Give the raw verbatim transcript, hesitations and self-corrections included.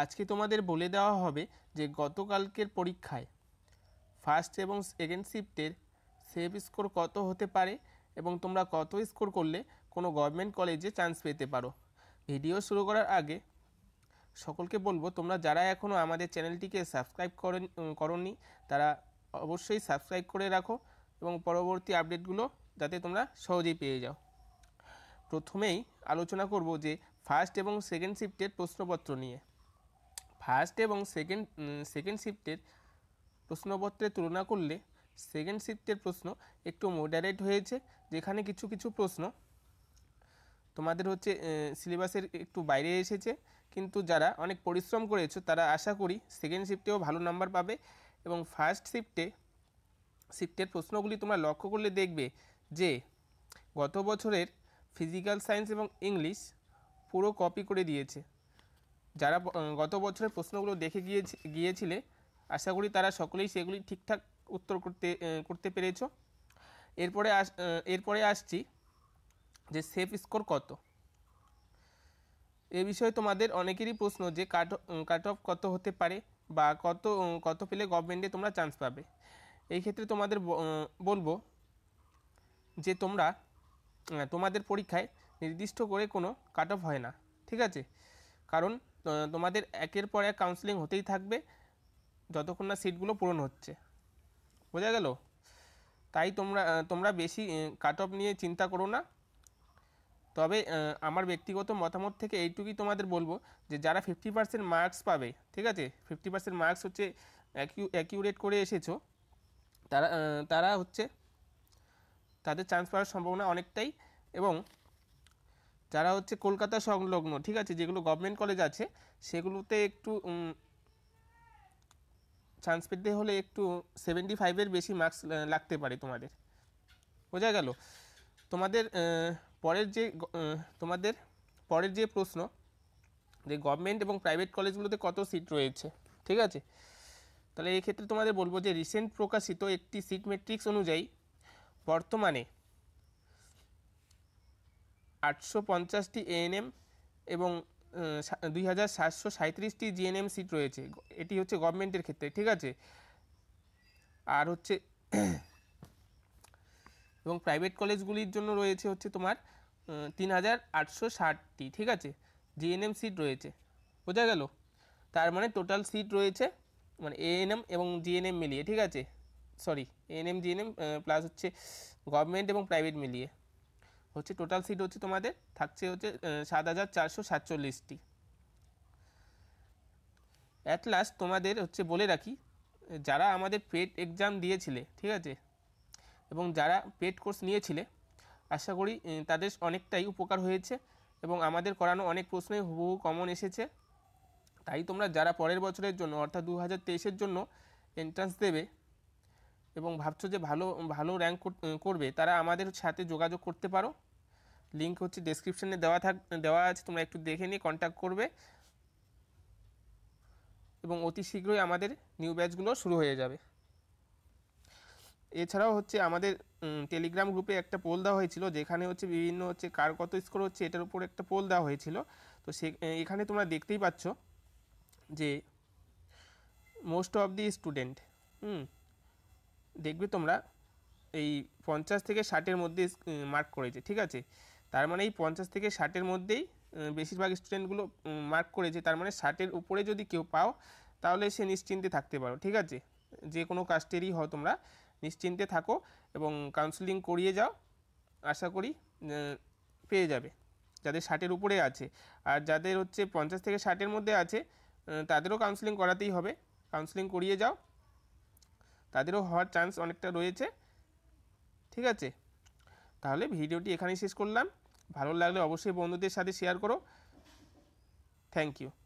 আজকে তোমাদের বলে দেওয়া হবে যে গতকালকের পরীক্ষায় ফার্স্ট এবং সেকেন্ড শিফটের সেভ স্কোর কত হতে পারে এবং তোমরা কত স্কোর করলে কোনো গভর্নমেন্ট কলেজে চান্স পেতে পারো। ভিডিও শুরু করার আগে সকলকে বলবো, তোমরা যারা এখনও আমাদের চ্যানেলটিকে সাবস্ক্রাইব করেন করনি তারা অবশ্যই সাবস্ক্রাইব করে রাখো এবং পরবর্তী আপডেটগুলো যাতে তোমরা সহজেই পেয়ে যাও। প্রথমেই আলোচনা করব যে ফার্স্ট এবং সেকেন্ড শিফটের প্রশ্নপত্র নিয়ে। ফার্স্ট এবং সেকেন্ড সেকেন্ড শিফটের প্রশ্নপত্রের তুলনা করলে সেকেন্ড শিফটের প্রশ্ন একটু মডারেট হয়েছে, যেখানে কিছু কিছু প্রশ্ন তোমাদের হচ্ছে সিলেবাসের একটু বাইরে এসেছে, কিন্তু যারা অনেক পরিশ্রম করেছো তারা আশা করি সেকেন্ড শিফটেও ভালো নাম্বার পাবে। এবং ফার্স্ট শিফটে শিফটের প্রশ্নগুলি তোমরা লক্ষ্য করলে দেখবে যে গত বছরের ফিজিক্যাল সায়েন্স এবং ইংলিশ পুরো কপি করে দিয়েছে। যারা গত বছরের প্রশ্নগুলো দেখে গিয়েছে গিয়েছিলে আশা করি তারা সকলেই সেগুলি ঠিকঠাক উত্তর করতে করতে পেরেছো। এরপরে আস এরপরে আসছি যে সেফ স্কোর কত। এ বিষয়ে তোমাদের অনেকেরই প্রশ্ন যে কাট কাট অফ কত হতে পারে বা কত কত পেলে গভর্নমেন্টে তোমরা চান্স পাবে। এই ক্ষেত্রে তোমাদের বলবো যে তোমরা তোমাদের পরীক্ষায় নির্দিষ্ট করে কোনো কাট অফ হয় না, ঠিক আছে? কারণ তোমাদের একের পর এক কাউন্সেলিং হতেই থাকবে যতক্ষণ না সিটগুলো পূরণ হচ্ছে, বোঝা গেল? তাই তোমরা তোমরা বেশি কাট অফ নিয়ে চিন্তা করো না। তবে আমার ব্যক্তিগত মতামত থেকে এইটুকুই তোমাদের বলবো যে যারা ফিফটি পার্সেন্ট মার্কস পাবে, ঠিক আছে, ফিফটি পার্সেন্ট মার্কস হচ্ছে অ্যাকিউ অ্যাকিউরেট করে এসেছো, তারা তারা হচ্ছে তাদের চান্স পাওয়ার সম্ভাবনা অনেকটাই। এবং যারা হচ্ছে কলকাতা সংলগ্ন, ঠিক আছে, যেগুলো গভর্নমেন্ট কলেজ আছে সেগুলোতে একটু চান্স পেতে হলে একটু সেভেন্টি ফাইভের বেশি মার্কস লাগতে পারে তোমাদের, বোঝা গেল? তোমাদের পরের যে তোমাদের পরের যে প্রশ্ন যে গভর্নমেন্ট এবং প্রাইভেট কলেজগুলোতে কত সিট রয়েছে, ঠিক আছে? তাহলে এই ক্ষেত্রে তোমাদের বলবো যে রিসেন্ট প্রকাশিত একটি সিট ম্যাট্রিক্স অনুযায়ী বর্তমানে আটশো পঞ্চাশটি এএনএম এবং দুই হাজার সাতশো সাঁত্রিশটি জিএনএম সিট রয়েছে। এটি হচ্ছে গভর্নমেন্টের ক্ষেত্রে, ঠিক আছে? আর হচ্ছে এবং প্রাইভেট কলেজগুলির জন্য রয়েছে হচ্ছে তোমার তিন হাজার আটশো ষাটটি, ঠিক আছে, জিএনএম সিট রয়েছে, বোঝা গেল? তার মানে টোটাল সিট রয়েছে মানে এএনএম এবং জিএনএম মিলিয়ে, ঠিক আছে, সরি এএনএম জিএনএম প্লাস হচ্ছে গভর্নমেন্ট এবং প্রাইভেট মিলিয়ে হচ্ছে টোটাল সিট হচ্ছে তোমাদের থাকছে হচ্ছে সাত হাজার চারশো সাতচল্লিশটি। অ্যাট লাস্ট তোমাদের হচ্ছে বলে রাখি, যারা আমাদের পেড এক্সাম দিয়েছিলে, ঠিক আছে, এবং যারা পেড কোর্স নিয়েছিলে আশা করি তাদের অনেকটাই উপকার হয়েছে এবং আমাদের করানো অনেক প্রশ্নই হুবহু কমন এসেছে। তাই তোমরা যারা পরের বছরের জন্য অর্থাৎ দু হাজার তেইশের জন্য এন্ট্রান্স দেবে এবং ভাবছো যে ভালো ভালো র্যাঙ্ক করবে, তারা আমাদের সাথে যোগাযোগ করতে পারো। লিঙ্ক হচ্ছে ডেসক্রিপশনে দেওয়া থাক দেওয়া আছে, তোমরা একটু দেখে নিয়ে কন্ট্যাক্ট করবে এবং অতি শীঘ্রই আমাদের নিউ ব্যাচগুলো শুরু হয়ে যাবে। এছাড়াও হচ্ছে আমাদের টেলিগ্রাম গ্রুপে একটা পোল দেওয়া হয়েছিল, যেখানে হচ্ছে বিভিন্ন হচ্ছে কার কত স্কোর হচ্ছে এটার উপর একটা পোল দেওয়া হয়েছিল। তো সে এখানে তোমরা দেখতেই পাচ্ছ যে মোস্ট অফ দি স্টুডেন্ট হুম দেখবে তোমরা এই পঞ্চাশ থেকে ষাটের মধ্যে মার্ক করেছে, ঠিক আছে? তার মানে এই পঞ্চাশ থেকে ষাটের মধ্যেই বেশিরভাগ স্টুডেন্টগুলো মার্ক করেছে। তার মানে ষাটের উপরে যদি কেউ পাও তাহলে সে নিশ্চিন্তে থাকতে পারো, ঠিক আছে? যে কোনো কাস্টেরই হও তোমরা নিশ্চিন্তে থাকো এবং কাউন্সেলিং করিয়ে যাও, আশা করি পেয়ে যাবে যাদের ষাটের উপরে আছে। আর যাদের হচ্ছে পঞ্চাশ থেকে ষাটের মধ্যে আছে তাদেরও কাউন্সেলিং করাতেই হবে, কাউন্সেলিং করিয়ে যাও, তাদেরও হওয়ার চান্স অনেকটা রয়েছে, ঠিক আছে? তাহলে ভিডিওটি এখানেই শেষ করলাম। ভালো লাগলে অবশ্যই বন্ধুদের সাথে শেয়ার করো। Thank you.